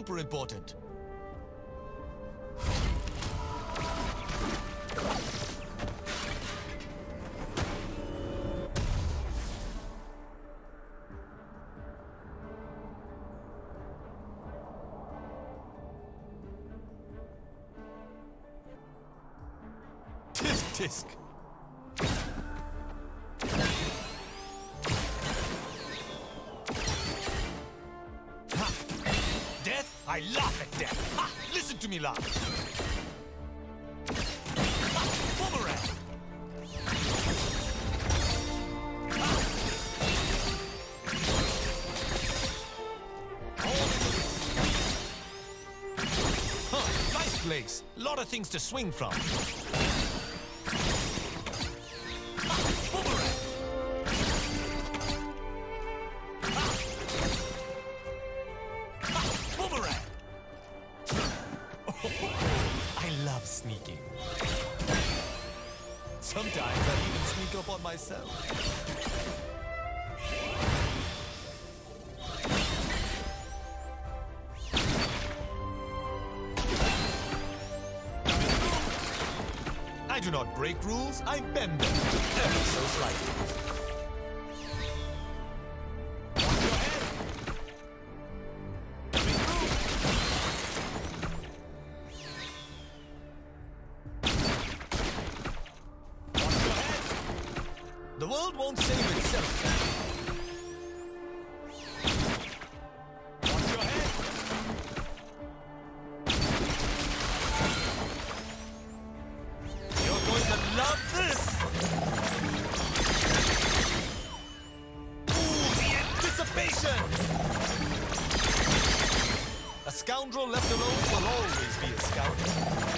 super important. Tisk. Ha! Death? I laugh at death. Ha! Listen to me laugh. Ha! Boomerang! Ha! Nice place. Lot of things to swing from. I love sneaking. Sometimes I even sneak up on myself. I do not break rules, I bend them. Ever so slightly. The world won't save itself. Watch your head. You're going to love this. Ooh, the anticipation. A scoundrel left alone will always be a scoundrel.